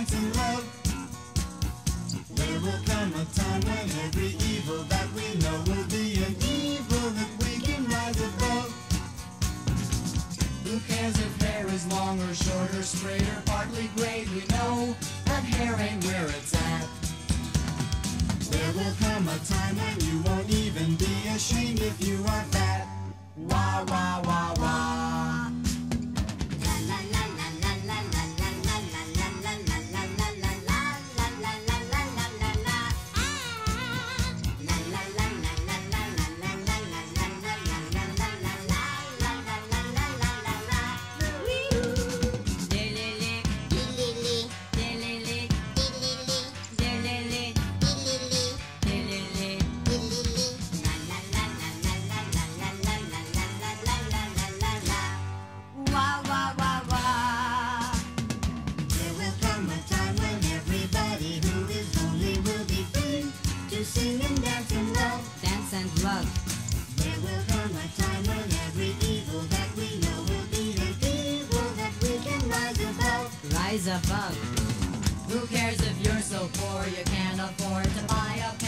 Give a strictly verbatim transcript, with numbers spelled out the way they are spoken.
dance in love. There will come a time when every evil that we know will be an evil that we can rise above. Who cares if hair is long or short or straight or partly gray? We know that hair ain't where it's at. There will come a time when you won't even be ashamed if you are fat. Wah, wah, wah, wah. Sing and dance and love. Dance and love. There will come a time when every evil that we know will be an evil that we can rise above. Rise above. Who cares if you're so poor you can't afford to buy a